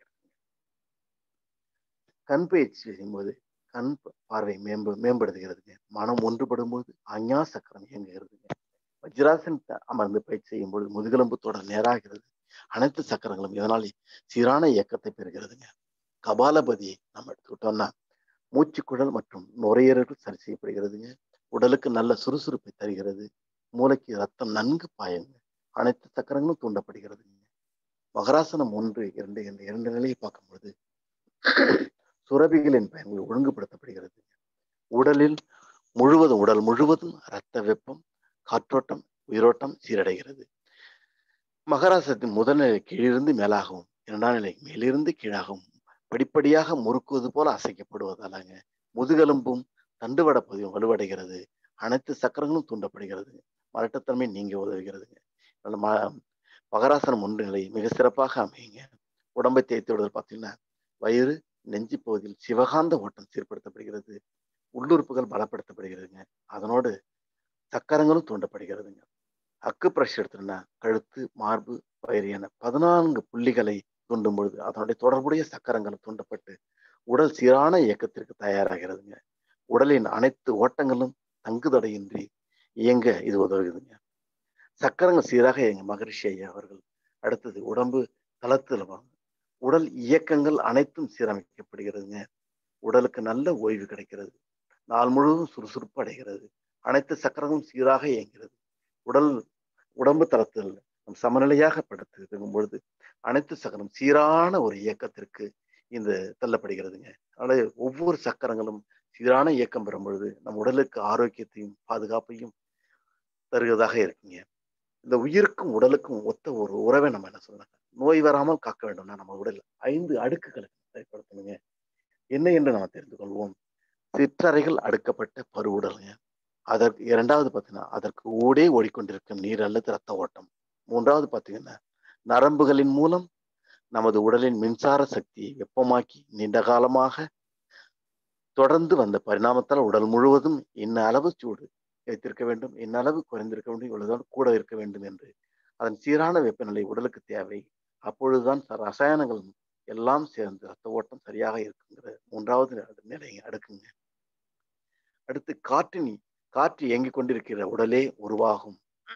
கண் பயிற்சி செய்யும்போது கண் பார்வை மேம்ப மேம்படுத்துகிறதுங்க. மனம் ஒன்றுபடும் போது அஞ்ஞா சக்கரம் இயங்குகிறதுங்க. வஜ்ராசன் அமர்ந்து பயிற்சி செய்யும் பொழுது முதுகெலும்பு தொடர் நேராகிறது. அனைத்து சக்கரங்களும் இதனால் சீரான இயக்கத்தை பெறுகிறதுங்க. கபாலபதியை நம்ம எடுத்துக்கிட்டோம்னா மூச்சுக்குழல் மற்றும் நுரையீரல் சரி செய்யப்படுகிறதுங்க. உடலுக்கு நல்ல சுறுசுறுப்பை தருகிறது. மூளைக்கு ரத்தம் நன்கு பாயுங்க. அனைத்து சக்கரங்களும் தூண்டப்படுகிறது. மகராசனம் ஒன்று இரண்டு என்ற இரண்டு நிலையை பார்க்கும்போது சுரபிகளின் பயன்கள் ஒழுங்குபடுத்தப்படுகிறது. உடலில் முழுவதும் உடல் முழுவதும் இரத்த வெப்பம், காற்றோட்டம், உயிரோட்டம் சீரடைகிறது. மகராசனத்தின் முதல் நிலை கீழிருந்து மேலாகவும் இரண்டாம் நிலை மேலிருந்து கீழாகவும் படிப்படியாக முறுக்குவது போல அசைக்கப்படுவதாலங்க முதுகெலும்பும் தண்டுவட பகுதியும் வலுவடைகிறது. அனைத்து சக்கரங்களும் தூண்டப்படுகிறது. மலட்டுத்தன்மை நீங்க உதவுகிறதுங்க. மகராசனம் ஒன்று நிலை மிக சிறப்பாக அமையுங்க. உடம்பை தேய்த்து விடுதல் பார்த்தீங்கன்னா வயிறு, நெஞ்சு பகுதியில் சிவகாந்த ஓட்டம் சீர்படுத்தப்படுகிறது. உள்ளுறுப்புகள் பலப்படுத்தப்படுகிறதுங்க. அதனோடு சக்கரங்களும் தூண்டப்படுகிறதுங்க. அக்கு பிரஷ் எடுத்துட்டோம்னா கழுத்து, மார்பு, வயிறு என பதினான்கு புள்ளிகளை தூண்டும் பொழுது அதனுடைய தொடர்புடைய சக்கரங்கள் தூண்டப்பட்டு உடல் சீரான இயக்கத்திற்கு தயாராகிறதுங்க. உடலின் அனைத்து ஓட்டங்களும் தங்குதடையின்றி இயங்க இது உதவுகிறதுங்க. சக்கரங்கள் சீராக இயங்க மகரிஷி ஐயா அவர்கள் அடுத்தது உடம்பு தளத்துல வாங்க. உடல் இயக்கங்கள் அனைத்தும் சீரமைக்கப்படுகிறதுங்க. உடலுக்கு நல்ல ஓய்வு கிடைக்கிறது. நாள் முழுவதும் சுறுசுறுப்பு அடைகிறது. அனைத்து சக்கரங்களும் சீராக இயங்கிறது. உடல் உடம்பு தளத்தில் நம் சமநிலையாக படுத்து இருக்கும் பொழுது அனைத்து சக்கரம் சீரான ஒரு இயக்கத்திற்கு இந்த தள்ளப்படுகிறதுங்க. அதனால ஒவ்வொரு சக்கரங்களும் சீரான இயக்கம் பெறும் பொழுது நம் உடலுக்கு ஆரோக்கியத்தையும் பாதுகாப்பையும் தருவதாக இருக்குங்க. இந்த உயிருக்கும் உடலுக்கும் ஒத்த ஒரு உறவை நம்ம என்ன சொல்றாங்க, நோய் வராமல் காக்க வேண்டும்னா நம்ம உடல் ஐந்து அடுக்குகளை செயல்படுத்தணுங்க. என்ன என்று நாம் தெரிந்து கொள்வோம். சிற்றறைகள் அடுக்கப்பட்ட பருவுடலுங்க. அதற்கு இரண்டாவது பார்த்தீங்கன்னா அதற்கு ஊடே ஓடிக்கொண்டிருக்கும் நீர் அல்லது ரத்த ஓட்டம். மூன்றாவது பார்த்தீங்கன்னா நரம்புகளின் மூலம் நமது உடலின் மின்சார சக்தியை வெப்பமாக்கி நீண்ட காலமாக தொடர்ந்து வந்த பரிணாமத்தால் உடல் முழுவதும் இன்ன அளவு சூடு வைத்திருக்க வேண்டும், இன்ன அளவு குறைந்திருக்க வேண்டும், இவ்வளவுதான் கூட இருக்க வேண்டும் என்று அதன் சீரான வெப்பநிலை உடலுக்கு தேவை. அப்பொழுதுதான் ரசாயனங்கள் எல்லாம் சேர்ந்து ரத்த ஓட்டம் சரியாக இருக்குங்கிற மூன்றாவது நிலை அடுக்குங்க. அடுத்து காற்றின் காற்று இயங்கிக் கொண்டிருக்கிற உடலே உருவாகும்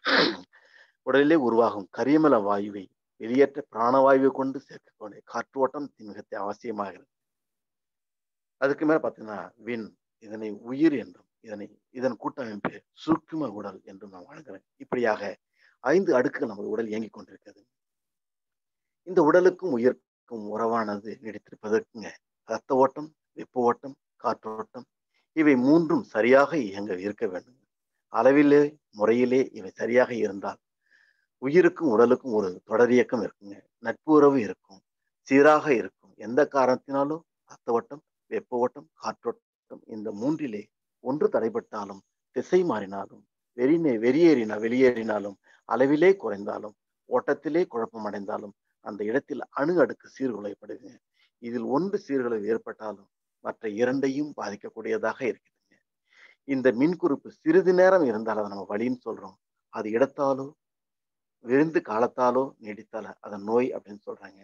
உடலிலே உருவாகும் கரியமல வாயுவை வெளியேற்ற பிராணவாயுவை கொண்டு சேர்க்கக்கூடிய காற்று ஓட்டம் மிக அவசியமாகிறது. அதுக்கு மேல பார்த்தீங்கன்னா விண், இதனை உயிர் என்றும் இதனை இதன் கூட்டமைப்பு சூக்கும உடல் என்றும் நான் வழங்குறேன். இப்படியாக ஐந்து அடுக்குகள் நமது உடல் இயங்கிக் கொண்டிருக்கிறது. இந்த உடலுக்கும் உயிர்க்கும் உறவானது நீடித்திருப்பதற்குங்க ரத்த ஓட்டம், வெப்ப ஓட்டம், காற்றோட்டம் இவை மூன்றும் சரியாக இயங்க இருக்க வேண்டும். அளவிலே முறையிலே இவை சரியாக இருந்தால் உயிருக்கும் உடலுக்கும் ஒரு தொடர் இயக்கம் இருக்குங்க. நட்பு உறவு இருக்கும், சீராக இருக்கும். எந்த காரணத்தினாலும் ரத்த ஓட்டம், வெப்ப ஓட்டம், காற்றோட்டம் இந்த மூன்றிலே ஒன்று தடைப்பட்டாலும், திசை மாறினாலும், வெறி வெறியேறினா வெளியேறினாலும், அளவிலே குறைந்தாலும், ஓட்டத்திலே குழப்பம் அடைந்தாலும் அந்த இடத்தில் அணு அடுக்கு சீர்குலைப்படுங்க. இதில் ஒன்று சீர்குலைவு ஏற்பட்டாலும் மற்ற இரண்டையும் பாதிக்கக்கூடியதாக இருக்குதுங்க. இந்த மின்குறிப்பு சிறிது நேரம் இருந்தால் அதை நம்ம வலின்னு சொல்றோம். அது இடத்தாலோ விழுந்து காலத்தாலோ நீடித்தால அதை நோய் அப்படின்னு சொல்றாங்க.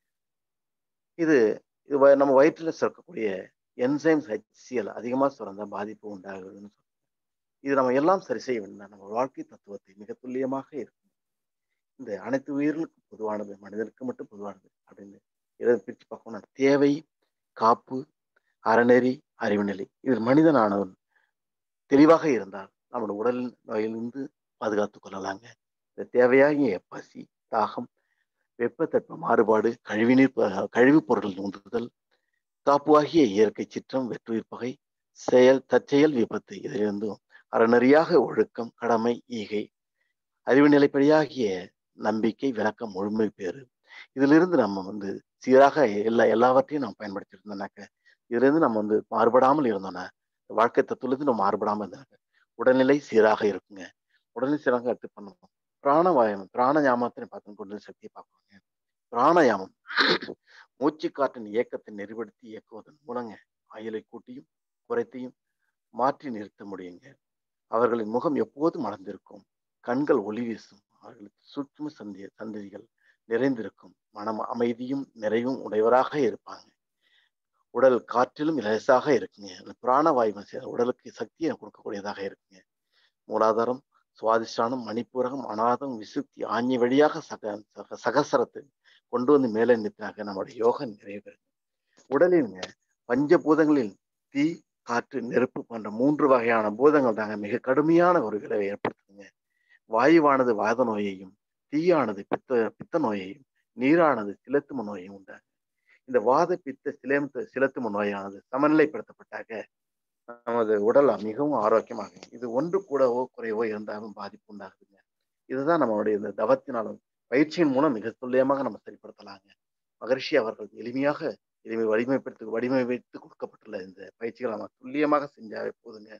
இது இது நம்ம வயிற்றில் சுரக்கக்கூடிய என்சைம்ஸ் ஹெச்சிஎல் அதிகமாக சுரந்தா பாதிப்பு உண்டாகுதுன்னு சொல்றாங்க. இது நம்ம எல்லாம் சரி செய்ய வேண்டும். நம்ம வாழ்க்கை தத்துவத்தை மிக துல்லியமாக இருக்கும். இந்த அனைத்து உயிர்களுக்கும் பொதுவானது, மனிதனுக்கு மட்டும் பொதுவானது அப்படின்னு எதை பிரித்து பார்க்கணும்னா தேவை, காப்பு, அறநெறி, அறிவு நிலை. இதில் மனிதனானவன் தெளிவாக இருந்தால் நம்முடைய உடல் நோயிலிருந்து பாதுகாத்துக் கொள்ளலாங்க. இந்த தேவையாகிய பசி, தாகம், வெப்பத்தட்ப மாறுபாடு, கழிவுநீர் கழிவுப் பொருட்கள் உந்துதல், காப்புவாகிய இயற்கை சிற்றம், வெற்றுயிர் பகை, செயல் தற்செயல் விபத்து, இதிலிருந்தும் அறநெறியாக ஒழுக்கம், கடமை, ஈகை, அறிவு நிலைப்படியாகிய நம்பிக்கை, விளக்கம், முழுமை பேறு, இதிலிருந்து நம்ம வந்து சீராக எல்லா எல்லாவற்றையும் நம்ம பயன்படுத்தி இருந்தோம்னாக்க, இதுல இருந்து நம்ம வந்து மாறுபடாமல் இருந்தோம்னா, வாழ்க்கை தத்துவத்திலிருந்து நம்ம மாறுபடாமல் இருந்தாங்க உடல்நிலை சீராக இருக்குங்க. உடல்நிலை சீராக எடுத்து பண்ணணும். பிராணவாயம் பிராணயாமத்தை பார்த்து உடல் சக்தியை பார்க்கணுங்க. பிராணயாமம் மூச்சு காற்றின் இயக்கத்தை நெறிப்படுத்தி இயக்குவதன் மூலங்க ஆயுளை கூட்டியும் குறைத்தையும் மாற்றி நிறுத்த முடியுங்க. அவர்களின் முகம் எப்போதும் மலர்ந்திருக்கும், கண்கள் ஒளி வீசும், அவர்களுக்கு சூட்சும சந்தி சந்ததிகள் நிறைந்திருக்கும், மனம் அமைதியும் நிறைவும் உடையவராக இருப்பாங்க. உடல் காற்றிலும் இலசாக இருக்குங்க. அந்த பிராணவாயு உடலுக்கு சக்தியை கொடுக்கக்கூடியதாக இருக்குங்க. மூலாதாரம், சுவாதிஷ்டானம், மணிப்பூரகம், அநாதம், விசுத்தி ஆஞ்சி வழியாக சக சக சகசரத்தை கொண்டு வந்து மேலே நிறுத்தினாக்க நம்மளுடைய யோகா நிறைவு. உடலிலுங்க பஞ்சபூதங்களில் தீ, காற்று, நெருப்பு போன்ற மூன்று வகையான பூதங்கள் தாங்க மிக கடுமையான ஒரு விளைவை ஏற்படுத்துங்க. வாயுவானது வாத நோயையும், தீயானது பித்த பித்த நோயையும், நீரானது சிலத்தும நோயையும் உண்டாங்க. இந்த வாத பித்த சிலத்து சிலத்தும நோயானது சமநிலைப்படுத்தப்பட்டாக நமது உடல் மிகவும் ஆரோக்கியமாக, இது ஒன்று கூடவோ குறைவோ இருந்தாலும் பாதிப்பு உண்டாகுதுங்க. இதுதான் நம்மளுடைய இந்த தவத்தினாலும் பயிற்சியின் மூலம் மிக துல்லியமாக நம்ம சரிப்படுத்தலாங்க. மகரிஷி அவர்கள் எளிமையாக எளிமை வடிவமைப்படுத்தி வடிவமைத்து கொடுக்கப்பட்டுள்ள இந்த பயிற்சிகளை நம்ம துல்லியமாக செஞ்சாவே போதுங்க.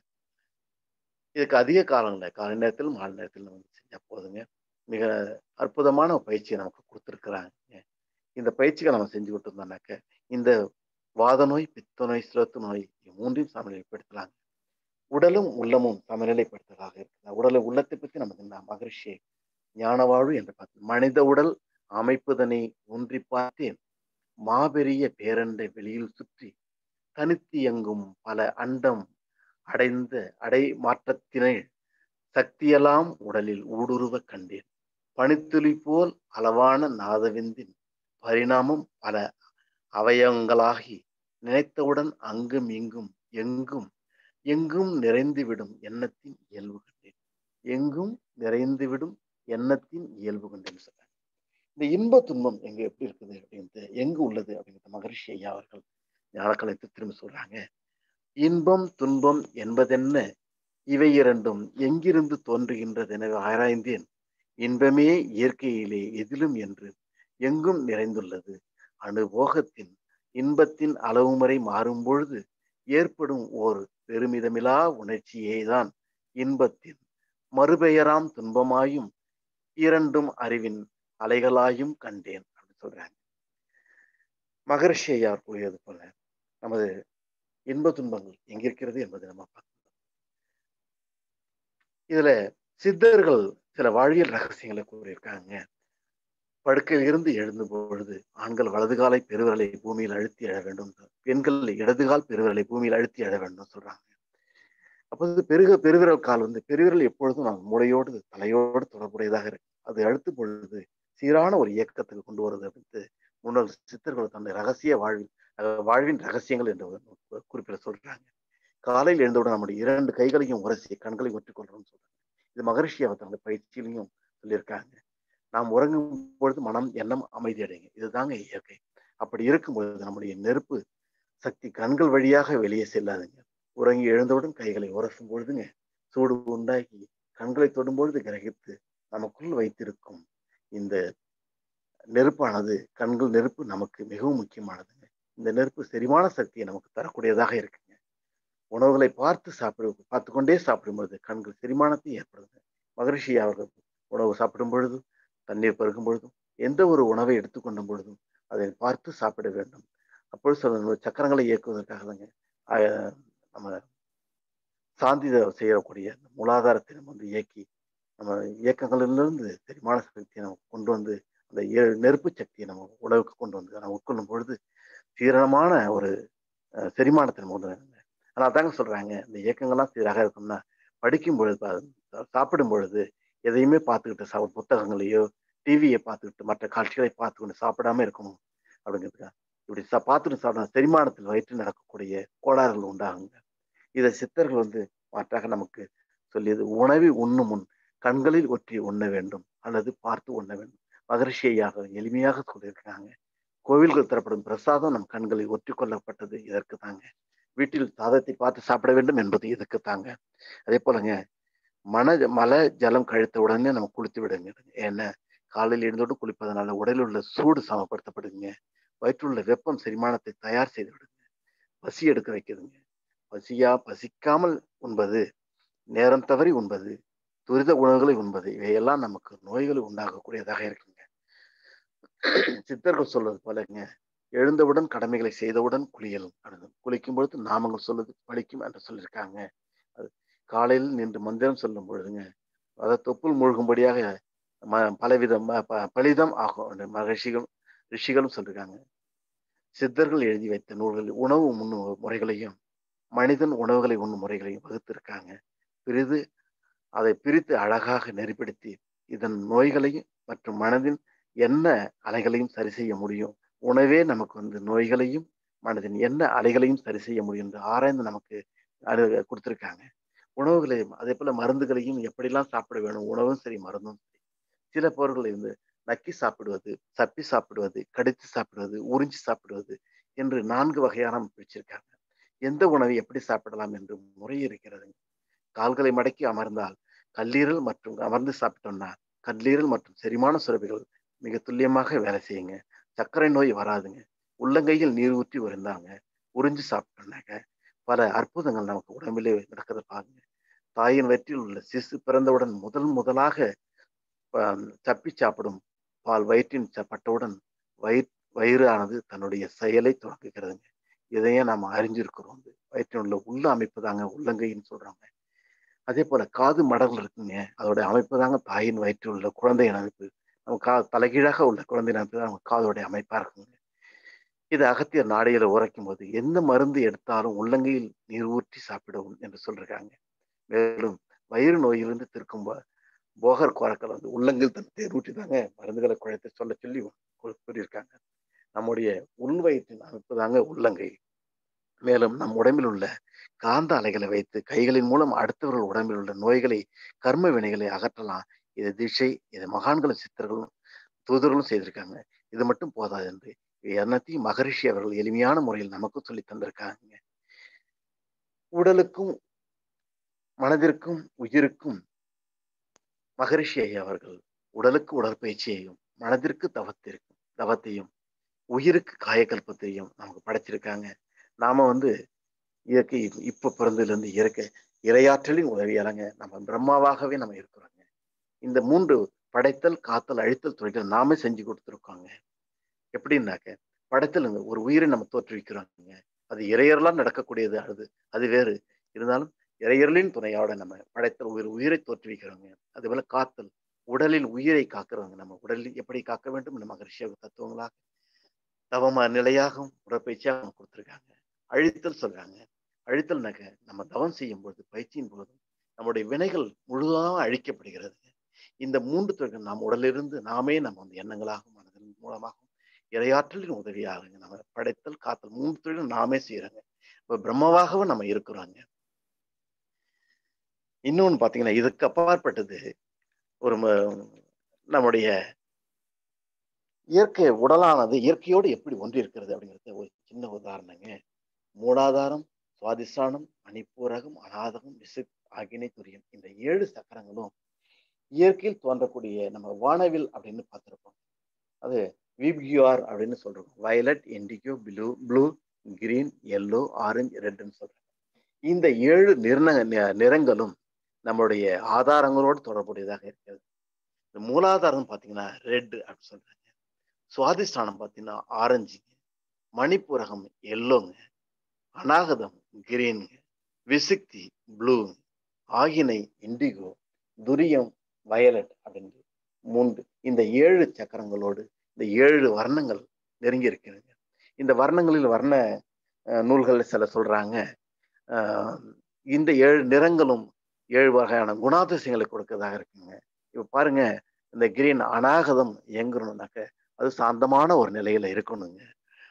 இதுக்கு அதிக காலம் இல்லை, காலை நேரத்தில் மாலை நேரத்தில் நம்ம செஞ்சா போதுங்க. மிக அற்புதமான பயிற்சியை நமக்கு கொடுத்துருக்குறாங்க. இந்த பயிற்சிகளை நம்ம செஞ்சு விட்டுருந்தோம்னாக்க இந்த வாத நோய், பித்த நோய், சிலத்து நோய் மூன்றையும் சமநிலைப்படுத்தலாங்க. உடலும் உள்ளமும் சமநிலைப்படுத்துவதாக இருக்கு. உடலை உள்ளத்தை பற்றி நமக்கு இந்த மகரிஷி ஞான வாழ்வு என்று பார்த்து மனித உடல் அமைப்புதனை ஒன்றி பார்த்தேன், மாபெரிய பேரண்டை வெளியில் சுற்றி தனித்து எங்கும் பல அண்டம் அடைந்த அடை மாற்றத்தினை சக்தியெல்லாம் உடலில் ஊடுருவ கண்டேன், பனித்துளி போல் அளவான நாதவிந்தின் பரிணாமம் பல அவயவங்களாகி நினைத்தவுடன் அங்கும் இங்கும் எங்கும் எங்கும் நிறைந்துவிடும் எண்ணத்தின் இயல்பு கண்டேன், எங்கும் நிறைந்துவிடும் எண்ணத்தின் இயல்பு கண்டேன்னு சொல்றாங்க. இந்த இன்ப துன்பம் எங்க எப்படி இருக்குது அப்படின்ட்டு எங்கு உள்ளது அப்படிங்கிற மகரிஷி ஐயா அவர்கள் ஞானக்கலைத்து திரும்ப சொல்றாங்க. இன்பம் துன்பம் என்பதென்ன, இவை இரண்டும் எங்கிருந்து தோன்றுகின்றது என ஆராய்ந்தேன், இன்பமே இயற்கையிலே எதிலும் என்று எங்கும் நிறைந்துள்ளது, அனுபோகத்தின் இன்பத்தின் அளவுமுறை மாறும் பொழுது ஏற்படும் ஓர் பெருமிதமிலா உணர்ச்சியே தான் இன்பத்தின் மறுபெயராம் துன்பமாயும் இரண்டும் அறிவின் அலைகளாயும் கண்டேன் அப்படின்னு சொல்றாங்க. மகரிஷி ஐயா கூறியது போல நமது இன்ப துன்பங்கள் எங்கிருக்கிறது என்பதை நம்ம பார்க்கணும். இதுல சித்தர்கள் சில வாழ்வியல் ரகசியங்களை கூறியிருக்காங்க. படுக்கையில் இருந்து எழுந்த பொழுது ஆண்கள் வலது காலை பெருவிரலை பூமியில் அழுத்தி எழ வேண்டும், பெண்கள் இடதுகால் பெருவிரலை பூமியில் அழுத்தி எழ வேண்டும் சொல்றாங்க. அப்போது பெருக பெருவிரல் கால் வந்து பெருவிரல் எப்பொழுதும் நம்ம மூளையோடு தலையோடு தொடர்புடையதாக இருக்கு. அது அழுத்தும் பொழுது சீரான ஒரு இயக்கத்துக்கு கொண்டு வருது அப்படின்ட்டு முன்னோர் சித்தர்கள் தன்னுடைய ரகசிய வாழ்வில் வாழ்வின் ரகசியங்கள் என்று குறிப்பிட சொல்றாங்க. காலையில் எழுந்தவுடன் நம்முடைய இரண்டு கைகளையும் உரசி கண்களை ஒற்றிக் கொள்றோம்னு சொல்றாங்க. இது மகரிஷி அவர் தன்னுடைய பயிற்சியிலையும் சொல்லியிருக்காங்க. நாம் உறங்கும் பொழுது மனம் எண்ணம் அமைதி அடைங்க, இதுதாங்க இயற்கை. அப்படி இருக்கும்பொழுது நம்முடைய நெருப்பு சக்தி கண்கள் வழியாக வெளியே செல்லாதுங்க. உறங்கி எழுந்தவுடன் கைகளை உரசும் பொழுதுங்க சூடு உண்டாகி கண்களை தொடும் பொழுது கிரகித்து நமக்குள் வைத்திருக்கும் இந்த நெருப்பானது, கண்கள் நெருப்பு நமக்கு மிகவும் முக்கியமானதுங்க. இந்த நெருப்பு செரிமான சக்தியை நமக்கு தரக்கூடியதாக இருக்குங்க. உணவுகளை பார்த்து சாப்பிடு பார்த்து கொண்டே சாப்பிடும்பொழுது கண்கள் செரிமானத்தை ஏற்படுது. மகரிஷி அவர்கள் உணவு சாப்பிடும் பொழுதும் தண்ணீர் பருகும் பொழுதும் எந்த ஒரு உணவை எடுத்துக்கொண்ட பொழுதும் அதை பார்த்து சாப்பிட வேண்டும். அப்பொழுது சொல்ல சக்கரங்களை இயக்குவதற்காக தாங்க நம்ம சாந்தி செய்யக்கூடிய மூலாதாரத்தை நம்ம வந்து இயக்கி நம்ம இயக்கங்களிலிருந்து செரிமான சக்தியை நம்ம கொண்டு வந்து அந்த நெருப்பு சக்தியை நம்ம உணவுக்கு கொண்டு வந்து நம்ம உட்கொள்ளும் பொழுது சீரணமான ஒரு செரிமானத்தை நம்ம கொண்டு வராங்க. ஆனால் தாங்க சொல்றாங்க, இந்த இயக்கங்கள்லாம் சீராக இருக்கும்னா படிக்கும் பொழுது சாப்பிடும் பொழுது எதையுமே பார்த்துக்கிட்டு சாப்பிட புத்தகங்களையோ டிவியை பார்த்துக்கிட்டு மற்ற காட்சிகளை பார்த்துக்கிட்டு சாப்பிடாம இருக்கணும் அப்படிங்கிறதுக்காக இப்படி ச பார்த்துட்டு சாப்பிட செரிமானத்தில் வயிற்றில் நடக்கக்கூடிய கோளாறுகள் உண்டாகுங்க. இதை சித்தர்கள் வந்து மாற்றாக நமக்கு சொல்லியது, உணவை உண்ணும் முன் கண்களில் ஒற்றி உண்ண வேண்டும் அல்லது பார்த்து உண்ண வேண்டும். மகரிஷியாக எளிமையாக சொல்லியிருக்கிறாங்க. கோவில்கள் தரப்படும் பிரசாதம் நம் கண்களில் ஒற்றி கொள்ளப்பட்டது இதற்கு தாங்க. வீட்டில் சாதத்தை பார்த்து சாப்பிட வேண்டும் என்பது இதுக்கு தாங்க. அதே போலங்க, மன மலை ஜலம் கழித்த உடனே நம்ம குளித்து விடுங்க. ஏன்னா காலையில் எழுந்தோடு குளிப்பதனால உடலில் உள்ள சூடு சமப்படுத்தப்படுதுங்க. வயிற்றில் உள்ள வெப்பம் செரிமானத்தை தயார் செய்து விடுங்க. பசி எடுக்க வைக்குதுங்க. பசியா பசிக்காமல் உண்பது, நேரம் தவறி உண்பது, துரித உணவுகளை உண்பது, இவையெல்லாம் நமக்கு நோய்களை உண்டாகக்கூடியதாக இருக்குங்க. சித்தர்கள் சொல்வது போலங்க, எழுந்தவுடன் கடமைகளை செய்தவுடன் குளியலும். குளிக்கும் பொழுது நாமங்கள் சொல்வது பலிக்கும் என்று சொல்லியிருக்காங்க. அது காலையில் நின்று மந்திரம் சொல்லும் பொழுதுங்க, அதை தொப்புள் மூழ்கும்படியாக ம பலவித பலிதம் ஆகும் மகிழ்ச்சிகள் ரிஷிகளும் சொல்லியிருக்காங்க. சித்தர்கள் எழுதி வைத்த நூல்களில் உணவு உண்ணும் முறைகளையும் மனிதன் உணவுகளை உண்ணும் முறைகளையும் வகுத்திருக்காங்க. பிரிது அதை பிரித்து அழகாக நெறிப்படுத்தி இதன் நோய்களையும் மற்றும் மனதின் என்ன அலைகளையும் சரி செய்ய முடியும், உணவே நமக்கு வந்து நோய்களையும் மனதின் என்ன அலைகளையும் சரி செய்ய முடியும் என்று ஆராய்ந்து நமக்கு அது கொடுத்திருக்காங்க. உணவுகளையும் அதே போல மருந்துகளையும் எப்படிலாம் சாப்பிட வேணும், உணவும் சரி மருந்தும் சரி. சில பொருட்கள் இருந்து நக்கி சாப்பிடுவது, சப்பி சாப்பிடுவது, கடித்து சாப்பிடுவது, உறிஞ்சி சாப்பிடுவது என்று நான்கு வகையான பிரிச்சிருக்காங்க. எந்த உணவை எப்படி சாப்பிடலாம் என்று முறை இருக்கிறது. கால்களை மடக்கி அமர்ந்தால் கல்லீரல் மற்றும் அமர்ந்து சாப்பிட்டோம்னா கல்லீரல் மற்றும் செரிமான சுரப்பிகள் மிக துல்லியமாக வேலை செய்யுங்க. சர்க்கரை நோய் வராதுங்க. உள்ளங்கையில் நீர் ஊற்றி உறிந்தாங்க உறிஞ்சு சாப்பிட்டோம்னாக்க பல அற்புதங்கள் நமக்கு உடம்பிலே நடக்கிறது பாருங்க. தாயின் வயிற்றில் உள்ள சிசு பிறந்தவுடன் முதல் முதலாக சப்பி சாப்பிடும் பால் வயிற்றின் பட்டவுடன் வயிற் வயிறானது தன்னுடைய செயலை தொடங்குகிறதுங்க. இதையே நாம் அறிஞ்சிருக்கிறோம். வயிற்றில் உள்ள உள்ள அமைப்பு தாங்க உள்ளங்கைன்னு சொல்றாங்க. அதே போல காது மடல் இருக்குங்க, அதோட அமைப்பு தாங்க தாயின் வயிற்றில் உள்ள குழந்தையின் அமைப்பு. நம்ம கா தலைகீழாக உள்ள குழந்தையின் அமைப்பு தான் நம்ம காதோடைய அமைப்பா இருக்குங்க. இது அகத்தியர் நாடையில உரைக்கும் போது எந்த மருந்து எடுத்தாலும் உள்ளங்கையில் நீர் ஊற்றி சாப்பிடவும் என்று சொல்றாங்க. மேலும் வயிறு நோயிலிருந்து திருக்கும் போகர் கோரக்கள் வந்து உள்ளங்கையில் தன் தேர் ஊற்றி தாங்க மருந்துகளை குழைத்து சொல்ல சொல்லி கூறியிருக்காங்க. நம்முடைய உள் வயிற்றின் அமைப்பு தாங்க உள்ளங்கை. மேலும் நம் உடம்பில் உள்ள காந்த அலைகளை வைத்து கைகளின் மூலம் அடுத்தவர்கள் உடம்பில் உள்ள நோய்களை கர்ம வினைகளை அகற்றலாம். இது திசை, இது மகான்களும் சித்தர்களும் தூதர்களும் செய்திருக்காங்க. இது மட்டும் போதாது என்று எல்லாத்தையும் மகரிஷி அவர்கள் எளிமையான முறையில் நமக்கு சொல்லி தந்திருக்காங்க. உடலுக்கும் மனதிற்கும் உயிருக்கும் மகரிஷி ஐயா அவர்கள் உடலுக்கு உடற்பயிற்சியையும் மனதிற்கு தவத்திற்கும் தவத்தையும் உயிருக்கு காயக்கல்பத்தையும் நமக்கு படைச்சிருக்காங்க. நாம வந்து இயற்கை இப்ப பிறந்ததுல இருந்து இயற்கை இறையாற்றலின் உதவியாலங்க நம்ம பிரம்மாவாகவே நம்ம இருக்கிறோங்க. இந்த மூன்று படைத்தல், காத்தல், அழித்தல் தொழில்கள் நாமே செஞ்சு கொடுத்துருக்கோங்க. எப்படின்னாக்க படைத்தல் ஒரு உயிரை நம்ம தோற்றுவிக்கிறோங்க. அது இறையறலாம் நடக்கக்கூடியது. அது அது வேறு இருந்தாலும் இறையர்களின் துணையோட நம்ம படைத்தல் உயிர் உயிரை தோற்றுவிக்கிறோங்க. அதே போல காத்தல் உடலில் உயிரை காக்கிறவங்க. நம்ம உடலில் எப்படி காக்க வேண்டும் நம்ம மகரிஷியாக தத்துவங்களாக தவமா நிலையாகவும் உடற்பயிற்சியாக கொடுத்துருக்காங்க. அழித்தல் சொல்றாங்க. அழித்தல்னாக்க நம்ம தவம் செய்யும் போது பயிற்சியின் போது நம்முடைய வினைகள் முழுதாக அழிக்கப்படுகிறது. இந்த மூன்று தொழில்கள் நாம் உடலிலிருந்து நாமே நம்ம வந்து எண்ணங்களாகவும் மனதின் மூலமாகவும் இறையாற்றலின் உதவியாக நம்ம படைத்தல் காத்தல் மூன்று தொழிலும் நாமே செய்யறாங்க. இப்ப பிரம்மாவாகவும் நம்ம இருக்கிறோங்க. இன்னொன்னு பாத்தீங்கன்னா இதுக்கு அப்பாற்பட்டது ஒரு நம்முடைய இயற்கை உடலானது இயற்கையோடு எப்படி ஒன்றி இருக்கிறது அப்படிங்கிறது ஒரு சின்ன உதாரணங்க. மூலாதாரம், சுவாதிஷ்டானம், மணிப்பூரகம், அநாதகம், விசுக், ஆகினை, துரியம் இந்த ஏழு சக்கரங்களும் இயற்கையில் தோன்றக்கூடிய நம்ம வானவில் அப்படின்னு பார்த்திருப்போம். அது விபியூஆர் அப்படின்னு சொல்றோம். Violet, indigo, blue blue green, yellow, orange, ரெட்னு சொல்றோம். இந்த ஏழு நிற நிறங்களும் நம்மளுடைய ஆதாரங்களோடு தொடர்புடையதாக இருக்கிறது. இந்த மூலாதாரம் பார்த்தீங்கன்னா ரெட் அப்படின்னு சொல்றாங்க. சுவாதிஷ்டானம் பார்த்தீங்கன்னா ஆரஞ்சுங்க, மணிப்பூரகம் எல்லோங்க, அநாகதம் கிரீனுங்க, விசுக்தி ப்ளூங்க, ஆகினை இண்டிகோ, துரியம் வயலட் அப்படின்னு மூன்று இந்த ஏழு சக்கரங்களோடு இந்த ஏழு வர்ணங்கள் நெருங்கி இருக்கிறது. இந்த வர்ணங்களில் வர்ண நூல்கள் சில சொல்றாங்க இந்த ஏழு நிறங்களும் ஏழு வகையான குணாதிசயங்களை கொடுக்கறதாக இருக்குங்க. இப்ப பாருங்க, இந்த கிரீன் அநாகதம் இயங்கணும்னாக்க அது சாந்தமான ஒரு நிலையில இருக்கணுங்க.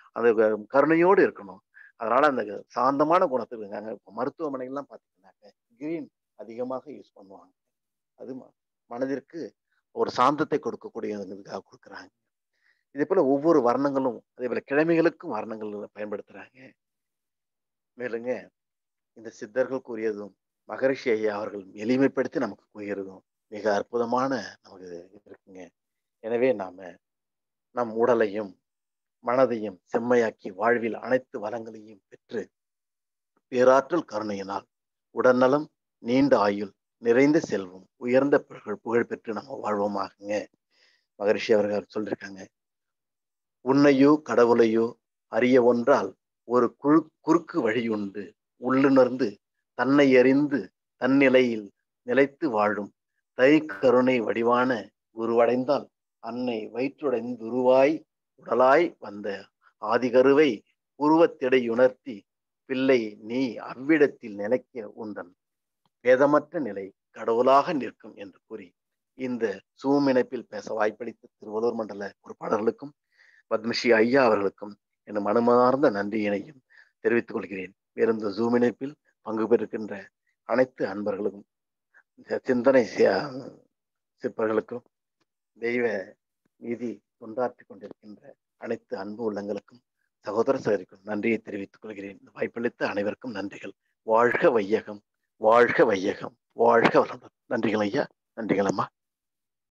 அந்த கருணையோடு இருக்கணும். அதனால அந்த சாந்தமான குணத்துக்கு இருக்காங்க. இப்போ மருத்துவமனைகள்லாம் பார்த்தீங்கன்னாக்க கிரீன் அதிகமாக யூஸ் பண்ணுவாங்க. அது மனதிற்கு ஒரு சாந்தத்தை கொடுக்கக்கூடியதுக்காக கொடுக்குறாங்க. இதே போல ஒவ்வொரு வர்ணங்களும் அதே போல கிழமைகளுக்கும் வர்ணங்கள் பயன்படுத்துறாங்க. மேலுங்க இந்த சித்தர்கள் கூறியதும் மகரிஷி ஐயா அவர்கள் எளிமைப்படுத்தி நமக்கு கூறியதும் மிக அற்புதமான நமக்கு இருக்குங்க. எனவே நாம நம் உடலையும் மனதையும் செம்மையாக்கி வாழ்வில் அனைத்து வளங்களையும் பெற்று பேராற்றல் கருணையினால் உடல்நலம், நீண்ட ஆயுள், நிறைந்த செல்வம், உயர்ந்த புகழ் புகழ் பெற்று நம்ம வாழ்வோமாகுங்க. மகரிஷி அவர்கள் சொல்லியிருக்காங்க, உன்னையோ கடவுளையோ அறிய ஒன்றால் ஒரு குறு குறுக்கு வழியுண்டு, உள்ளுணர்ந்து தன்னை அறிந்து தன்னிலையில் நிலைத்து வாழும் தை கருணை வடிவான குருவடைந்தால் அன்னை வயிற்றுடைந்து உருவாய் உடலாய் வந்த ஆதிகருவை உருவத்திடை உணர்த்தி பிள்ளை நீ அவ்விடத்தில் நிலைக்க உந்தன் வேதமற்ற நிலை கடவுளாக நிற்கும் என்று கூறி இந்த சூம் இணைப்பில் பேச வாய்ப்பளித்த திருவள்ளூர் மண்டல பொறுப்பாளர்களுக்கும் பத்மஸ்ரீ ஐயா அவர்களுக்கும் என் மனமார்ந்த நன்றியினையும் தெரிவித்துக் கொள்கிறேன். வேறு இந்த ஜூம் இணைப்பில் பங்கு பெறுகின்ற அனைத்து அன்பர்களுக்கும் சிந்தனை சிற்பர்களுக்கும் தெய்வ நீதி தொண்டாற்றி கொண்டிருக்கின்ற அனைத்து அன்பு உள்ளங்களுக்கும் சகோதர சகோதரிக்கும் நன்றியை தெரிவித்துக் கொள்கிறேன். வாய்ப்பளித்த அனைவருக்கும் நன்றிகள். வாழ்க வையகம், வாழ்க வையகம், வாழ்க வளமுடன். நன்றிகள் ஐயா, நன்றிகள் அம்மா.